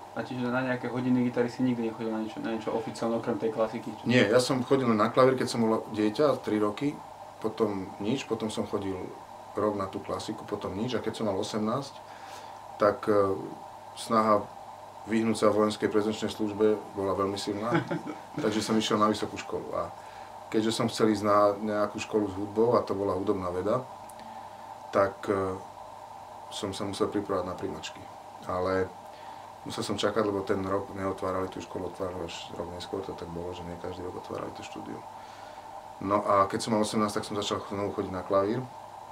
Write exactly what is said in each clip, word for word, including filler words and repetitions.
A čiže na nejaké hodiny gitary si nikdy nechodil na niečo, na niečo oficiálne okrem tej klasiky? Či... Nie, ja som chodil na klavír, keď som bol dieťa, tri roky, potom nič, potom som chodil rok na tú klasiku, potom nič a keď som mal osemnásť, tak uh, snaha vyhnúť sa v vojenskej prezenčnej službe bola veľmi silná, takže som išiel na vysokú školu. A keďže som chcel ísť na nejakú školu s hudbou, a to bola hudobná veda, tak uh, som sa musel pripravať na prijímačky. Ale musel som čakať, lebo ten rok neotvárali tú školu, otvárali až rok neskôr, to tak bolo, že nie každý rok otvárali to štúdium. No a keď som mal osemnásť, tak som začal znovu chodiť na klavír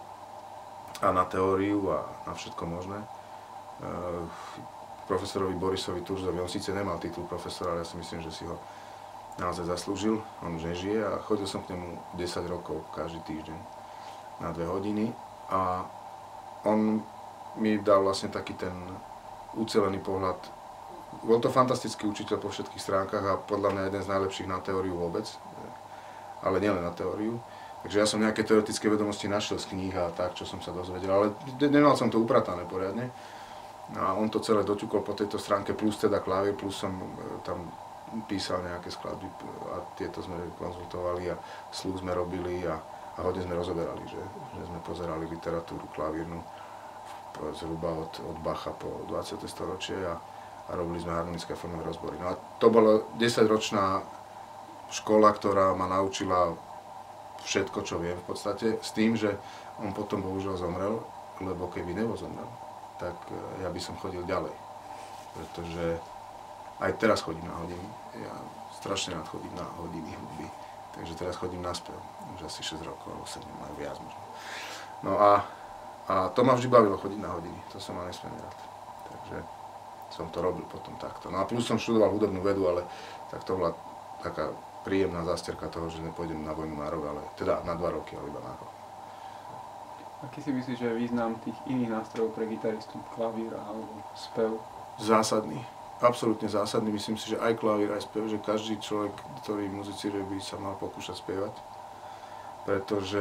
a na teóriu a na všetko možné. Uh, profesorovi Borisovi Turzovi, on síce nemal titul profesora, ale ja si myslím, že si ho naozaj zaslúžil, on už nežije a chodil som k nemu desať rokov každý týždeň na dve hodiny a on mi dal vlastne taký ten ucelený pohľad. Bol to fantastický učiteľ po všetkých stránkach a podľa mňa jeden z najlepších na teóriu vôbec, ale nielen na teóriu. Takže ja som nejaké teoretické vedomosti našiel z kníh a tak, čo som sa dozvedel, ale nemal som to upratané poriadne. A on to celé doťukol po tejto stránke, plus teda klavír, plus som tam písal nejaké skladby a tieto sme konzultovali a sluch sme robili a, a hodne sme rozoberali, že, že sme pozerali literatúru klavírnu zhruba od, od Bacha po dvadsiate storočie a, a robili sme harmonické a formové rozbory. No a to bola desaťročná škola, ktorá ma naučila všetko, čo viem v podstate, s tým, že on potom bohužiaľ zomrel, lebo keby nevozomrel, tak ja by som chodil ďalej. Pretože aj teraz chodím na hodiny. Ja strašne rád chodím na hodiny hudby. Takže teraz chodím na spev. Už asi šesť rokov, alebo sedem, aj viac možno. No a, a to ma vždy bavilo chodiť na hodiny. To som mal nesmierne rád. Takže som to robil potom takto. No a plus som študoval hudobnú vedu, ale tak to bola taká príjemná zásterka toho, že nepôjdem na vojnu na rok, ale teda na dva roky, ale iba na rok. Aký si myslíš, že je význam tých iných nástrojov pre gitaristu, klavír alebo spev? Zásadný. Absolútne zásadný. Myslím si, že aj klavír, aj spev, že každý človek, ktorý muzicíruje, by sa mal pokúšať spievať. Pretože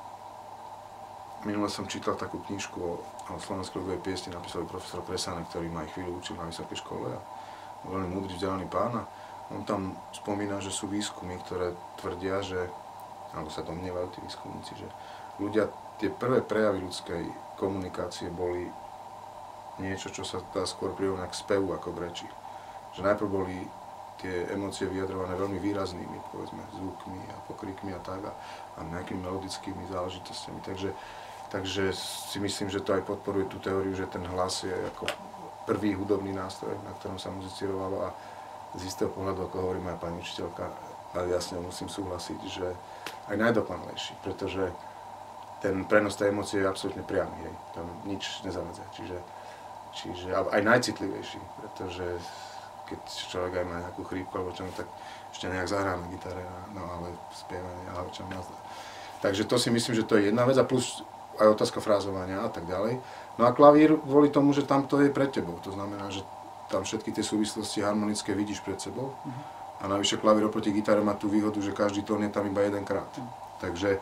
minule som čítal takú knižku o, o slovenskej ľudovej piesni, napísal profesor Kresanek, ktorý ma aj chvíľu učil na vysokej škole a veľmi múdry, vzdelaný pán. A on tam spomína, že sú výskumy, ktoré tvrdia, že, alebo sa domnievajú tí výskumníci, že ľudia, tie prvé prejavy ľudskej komunikácie boli niečo, čo sa dá skôr prirovnať k spevu ako k reči. Že najprv boli tie emócie vyjadrované veľmi výraznými, povedzme, zvukmi a pokrikmi a tak a, a nejakými melodickými záležitostiami. Takže, takže si myslím, že to aj podporuje tú teóriu, že ten hlas je ako prvý hudobný nástroj, na ktorom sa muzicírovalo a z istého pohľadu, ako hovorí moja pani učiteľka, a jasne musím súhlasiť, že aj najdokonalejší, pretože ten prenos tej emócie je absolútne priamy, hej. Tam nič nezavadzia, čiže, čiže aj najcitlivejší, pretože keď človek aj má nejakú chrípku alebo čo, tak ešte nejak zahrá na gitare, no ale spievanie, ale čo nazdá. Takže to si myslím, že to je jedna vec a plus aj otázka frázovania a tak ďalej. No a klavír kvôli tomu, že tam to je pred tebou, to znamená, že tam všetky tie súvislosti harmonické vidíš pred sebou a navyše klavír oproti gitare má tú výhodu, že každý tón je tam iba jedenkrát. Takže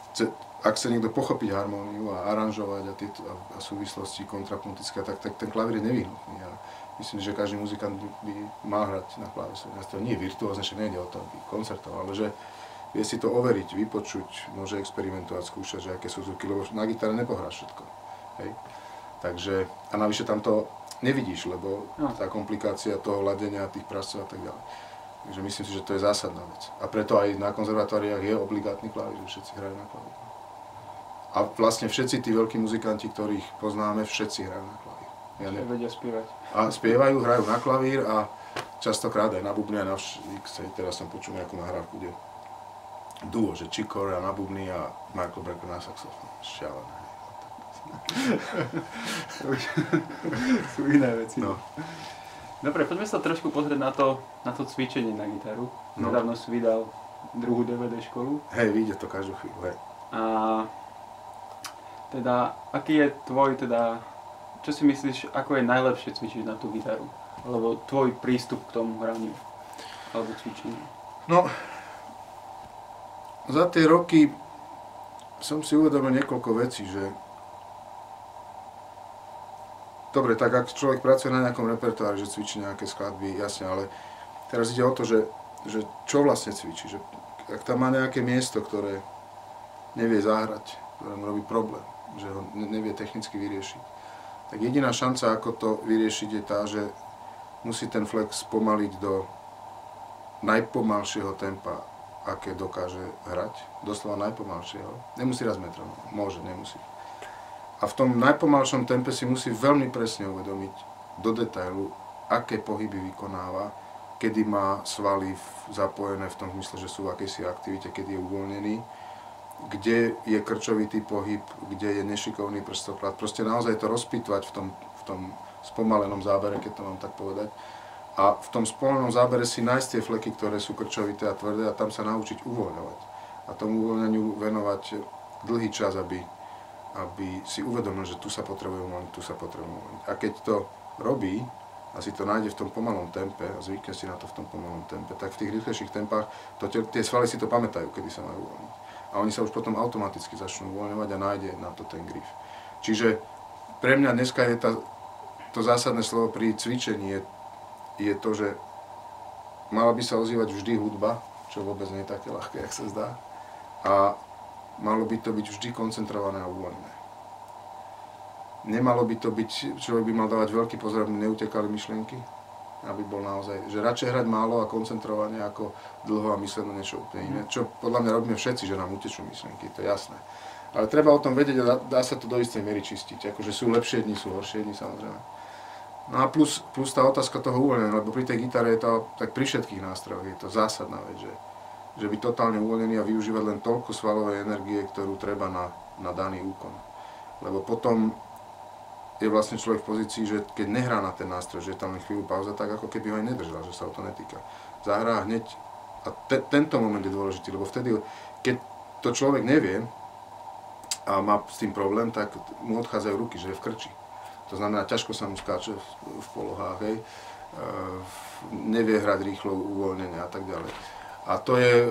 ak sa niekto pochopiť harmóniu a aranžovať a, tieto, a, a súvislosti kontrapunktické, tak, tak ten klavír je nevyhnutný. Ja myslím, že každý muzikant by, by mal hrať na kláve. To nie je virtuózne, že nejde o to, aby koncertoval, ale že vie si to overiť, vypočuť, môže experimentovať, skúšať, že aké sú zvuky, lebo na gitare nepohráš všetko. Hej? Takže, a navyše tam to nevidíš, lebo tá komplikácia toho ladenia, tých prascov a tak ďalej. Takže myslím si, že to je zásadná vec. A preto aj na konzervatóriách je obligátny klavír, že všetci hrajú na klavír. A vlastne všetci tí veľkí muzikanti, ktorých poznáme, všetci hrajú na klavír. Ja ne... vedia spievať. A spievajú, hrajú na klavír a častokrát aj na bubny, aj na vš... Teraz som počul nejakú nahrávku, kde duo, že Chick Corea na bubny a Michael Brecker na saxofón. Šialené. Sú iné veci. No. Dobre, poďme sa trošku pozrieť na to, na to cvičenie na gitaru. No. Nedávno si vydal druhú dé vé dé školu. Hej, vyjde to každú chvíľu, hej. A teda, aký je tvoj, teda, čo si myslíš, ako je najlepšie cvičiť na tú gitaru? Alebo tvoj prístup k tomu hraniu? Alebo cvičeniu? No, za tie roky som si uvedomil niekoľko vecí, že to dobre, tak ak človek pracuje na nejakom repertoári, že cvičí nejaké skladby, jasne, ale teraz ide o to, že, že čo vlastne cvičí, že ak tam má nejaké miesto, ktoré nevie zahrať, ktoré mu robí problém, že ho nevie technicky vyriešiť, tak jediná šanca, ako to vyriešiť, je tá, že musí ten flex spomaliť do najpomalšieho tempa, aké dokáže hrať, doslova najpomalšieho. Nemusí raz metrom, môže, nemusí. A v tom najpomalšom tempe si musí veľmi presne uvedomiť do detailu, aké pohyby vykonáva, kedy má svaly zapojené v tom zmysle, že sú v akejsi aktivite, kedy je uvoľnený, kde je krčovitý pohyb, kde je nešikovný prstoklad. Proste naozaj to rozpýtvať v tom, v tom spomalenom zábere, keď to mám tak povedať. A v tom spomalenom zábere si nájsť tie fleky, ktoré sú krčovité a tvrdé a tam sa naučiť uvoľňovať. A tomu uvoľňaniu venovať dlhý čas, aby aby si uvedomil, že tu sa potrebuje uvoľniť, tu sa potrebuje uvoľniť. A keď to robí a si to nájde v tom pomalom tempe a zvykne si na to v tom pomalom tempe, tak v tých rýchlejších tempách to, tie svaly si to pamätajú, kedy sa majú uvoľniť. A oni sa už potom automaticky začnú uvoľňovať a nájde na to ten grif. Čiže pre mňa dneska je tá, to zásadné slovo pri cvičení je, je to, že mala by sa ozývať vždy hudba, čo vôbec nie je také ľahké, jak sa zdá. A malo by to byť vždy koncentrované a uvoľnené. Nemalo by to byť, človek by mal dávať veľký pozor, aby neutekali myšlienky, aby bol naozaj, že radšej hrať málo a koncentrovane, ako dlho a mysleť na niečo úplne iné. Čo podľa mňa robíme všetci, že nám utečú myšlienky, to je jasné. Ale treba o tom vedieť a dá, dá sa to do istej miery čistiť. Akože sú lepšie dni, sú horšie dni, samozrejme. No a plus, plus tá otázka toho uvoľnenia, lebo pri tej gitare je to, tak pri všetkých nástrojoch je to zásadná vec, že že byť totálne uvoľnený a využívať len toľko svalovej energie, ktorú treba na, na daný úkon. Lebo potom je vlastne človek v pozícii, že keď nehrá na ten nástroj, že je tam len chvíľu pauza, tak ako keby ho aj nedržal, že sa o to netýka. Zahrá hneď a te, tento moment je dôležitý, lebo vtedy, keď to človek nevie a má s tým problém, tak mu odchádzajú ruky, že je v krči. To znamená, ťažko sa mu skáče v, v polohách, hej, e, nevie hrať rýchlo uvoľnenie a tak ďalej. A to je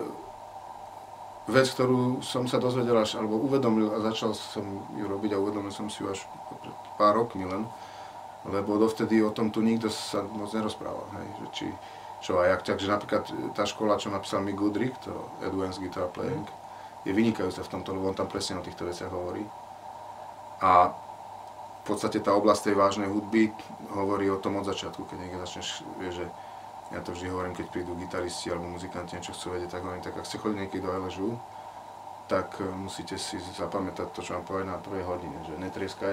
vec, ktorú som sa dozvedel až, alebo uvedomil a začal som ju robiť a uvedomil som si ju až pred pár rokmi len, lebo dovtedy o tom tu nikto sa moc nerozprával, hej, že či, čo a jak, takže napríklad tá škola, čo napísal Mick Goodrick, to Advanced Guitar Playing, je vynikajúca v tomto, lebo on tam presne o týchto veciach hovorí. A v podstate tá oblasť tej vážnej hudby hovorí o tom od začiatku, keď niekde začneš, vieš, že ja to vždy hovorím, keď prídu gitaristi alebo muzikanti, niečo chcú vedieť, tak hovorím, tak ak ste chodili niekedy do el es ú, tak musíte si zapamätať to, čo vám povedal na prvej hodine, že netrieskaj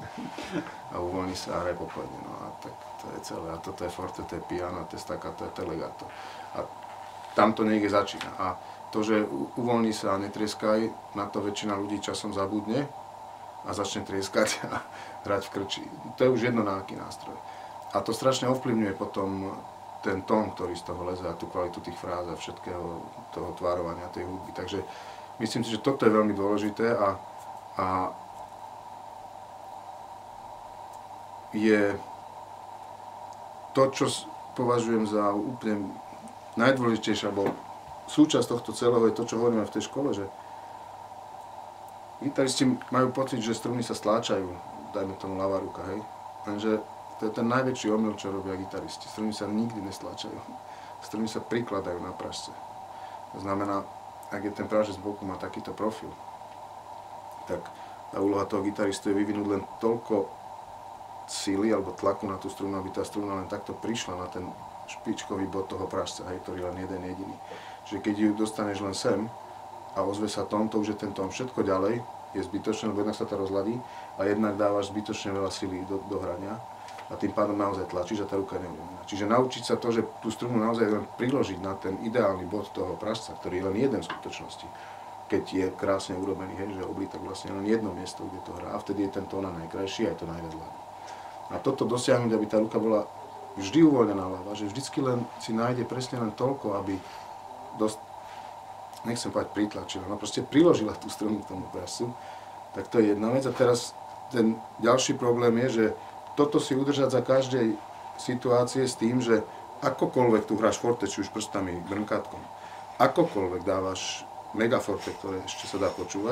a uvoľni sa a hraj pokojne. No a tak to je celé. A toto je forte, to je piano, to je staccato, to je legato. A tam to niekde začína. A to, že uvoľni sa a netrieskaj, na to väčšina ľudí časom zabudne a začne trieskať a hrať v krči. To je už jedno na aký nástroj. A to strašne ovplyvňuje potom ten tón, ktorý z toho leze a tú kvalitu tých fráz a všetkého toho tvárovania tej hudby. Takže myslím si, že toto je veľmi dôležité a, a je to, čo považujem za úplne najdôležitejšie, alebo súčasť tohto celého je to, čo hovoríme v tej škole, že gitaristi majú pocit, že struny sa stláčajú, dajme tomu ľavá ruka, hej, lenže to je ten najväčší omyl, čo robia gitaristi. Struny sa nikdy nestlačajú. Struny sa prikladajú na pražce. To znamená, ak je ten prážec z boku má takýto profil, tak tá úloha toho gitaristu je vyvinúť len toľko síly alebo tlaku na tú strunu, aby tá struna len takto prišla na ten špičkový bod toho pražca, hej, ktorý len jeden jediný. Čiže keď ju dostaneš len sem a ozve sa tón, to už je ten tón. Všetko ďalej je zbytočné, lebo jednak sa to rozladí a jednak dávaš zbytočne veľa síly do, do hrania. A tým pádom naozaj tlačíš a tá ruka neuvoľnená. Čiže naučiť sa to, že tú strunu naozaj len priložiť na ten ideálny bod toho pražca, ktorý je len jeden v skutočnosti, keď je krásne urobený, hej, že oblítak vlastne len jedno miesto, kde to hrá, a vtedy je ten tón najkrajší aj to najvedľa. A toto dosiahnuť, aby tá ruka bola vždy uvoľnená ľava, že vždycky len si nájde presne len toľko, aby dosť, nechcem povedať pritlačila, no proste priložila tú strunu k tomu pražcu, tak to je jedna vec. A teraz ten ďalší problém je, že toto si udržať za každej situácie s tým, že akokoľvek tu hráš forte, či už prstami, brnkátkom, akokoľvek dávaš megaforte, ktoré ešte sa dá počúvať,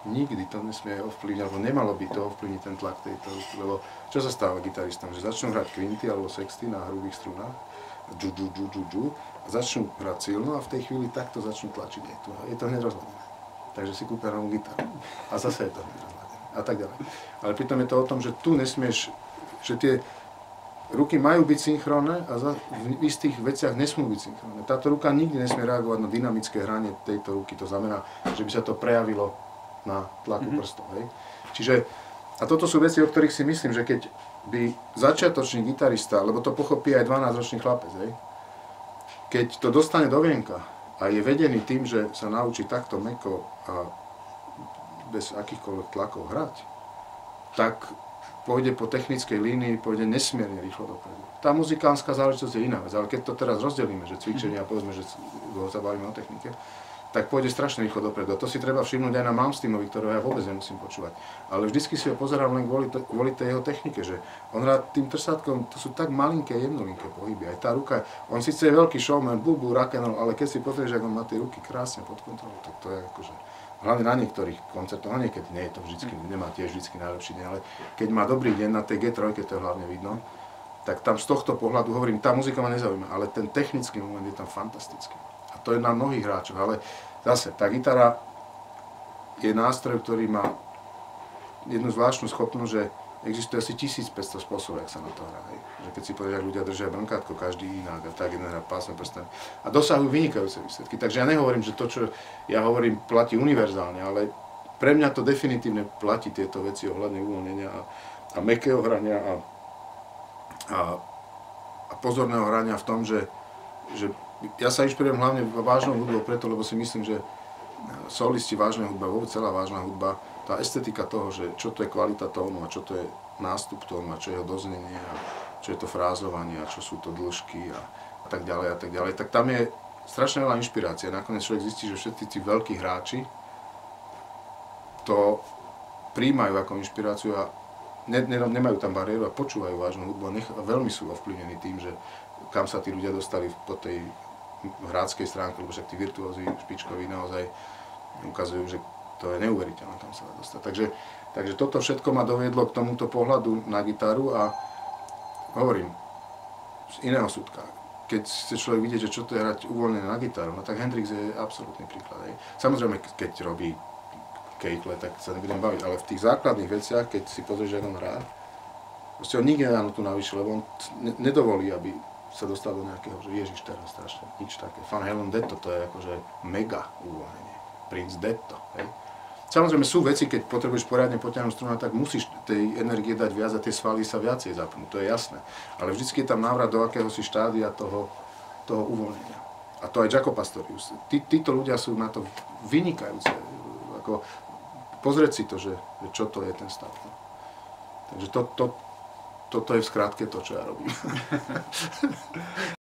Nikdy to nesmie ovplyvniť, alebo nemalo by to ovplyvniť ten tlak tejto ruky, lebo čo sa stáva gitaristom, že začnú hrať kvinty alebo sexty na hrubých strunách, džu, džu, džu, džu, džu, a začnú hrať silno a v tej chvíli takto začnú tlačiť. Je to, je to hneď rozladené. Takže si kúpia novú gitaru a zase je to hneď rozladené a tak ďalej. Ale pritom je to o tom, že tu nesmieš, že tie ruky majú byť synchrónne a za, v istých veciach nesmú byť synchrónne. Táto ruka nikdy nesmie reagovať na dynamické hranie tejto ruky, to znamená, že by sa to prejavilo na tlaku mm-hmm. prstov. Hej. Čiže, a toto sú veci, o ktorých si myslím, že keď by začiatočný gitarista, lebo to pochopí aj dvanásťročný chlapec, hej, keď to dostane do vienka a je vedený tým, že sa naučí takto mäkko a bez akýchkoľvek tlakov hrať, tak pôjde po technickej línii, pôjde nesmierne rýchlo dopredu. Tá muzikánska záležitosť je iná vec, ale keď to teraz rozdelíme, že cvičenia, povedzme, že sa bavíme o technike, tak pôjde strašne rýchlo dopredu. A to si treba všimnúť aj na Malmsteenovi, ktorého ja vôbec nemusím počúvať. Ale vždycky si ho pozerám len kvôli, to, kvôli tej jeho technike, že on hrá tým trsátkom, to sú tak malinké, jednolinké pohyby. Aj tá ruka, on síce je veľký showman, bubu, rock'n'roll, ale keď si pozrieš, ako on má tie ruky krásne pod kontrolou, tak to je akože, hlavne na niektorých koncertoch, no niekedy nie je to vždycky, nemá tiež vždycky najlepší deň, ale keď má dobrý deň na tej gé tri, to je hlavne vidno, tak tam z tohto pohľadu hovorím, tá muzika ma nezaujíma, ale ten technický moment je tam fantastický. To je na mnohých hráčoch, ale zase, tá gitara je nástroj, ktorý má jednu zvláštnu schopnosť, že existuje asi tisícpäťsto spôsobov, jak sa na to hrá. Hej. Že keď si povedia, ľudia držia brnkátko, každý inak, a tak jeden hrá pásme prstami. A dosahujú vynikajúce výsledky. Takže ja nehovorím, že to, čo ja hovorím, platí univerzálne, ale pre mňa to definitívne platí tieto veci ohľadne uvoľnenia a, a mäkkého hrania a, a, a pozorného hrania v tom, že, že ja sa inšpirujem hlavne vážnou hudbou preto, lebo si myslím, že solisti vážnej hudba, vôbec celá vážna hudba, tá estetika toho, že čo to je kvalita tónu a čo to je nástup tónu a čo je jeho doznenie a čo je to frázovanie a čo sú to dĺžky a, a tak ďalej a tak ďalej, tak tam je strašne veľa inšpirácie. Nakoniec človek zistí, že všetci tí veľkí hráči to príjmajú ako inšpiráciu a ne, ne, nemajú tam bariéru a počúvajú vážnu hudbu a, nech, a veľmi sú ovplyvnení tým, že kam sa tí ľudia dostali po tej hráckej stránke, lebo však tí virtuózi špičkoví naozaj ukazujú, že to je neuveriteľné, kam sa dá dostať. Takže, takže toto všetko ma doviedlo k tomuto pohľadu na gitaru a hovorím, z iného súdka. Keď chce človek vidieť, že čo to je hrať uvoľnené na gitaru, no tak Hendrix je absolútny príklad. Hej. Samozrejme, keď robí kejkle, tak sa nebudem baviť, ale v tých základných veciach, keď si pozrieš, že on hrá, proste on nikdy nedá notu navyše, lebo on nedovolí, aby sa dostal do nejakého, že ježiš teraz strašne, nič také. Van Halen Detto, to je akože mega uvoľnenie. Prince Detto, hej. Samozrejme sú veci, keď potrebuješ poriadne potiahnuť strunu, tak musíš tej energie dať viac a tie svaly sa viacej zapnú, to je jasné. Ale vždycky je tam návrat do akéhosi štádia toho, toho uvoľnenia. A to aj Jaco Pastorius. Tí, títo ľudia sú na to vynikajúce. Ako, pozrieť si to, že, že čo to je ten stav. No. Takže to, to, toto je v skratke to, čo ja robím.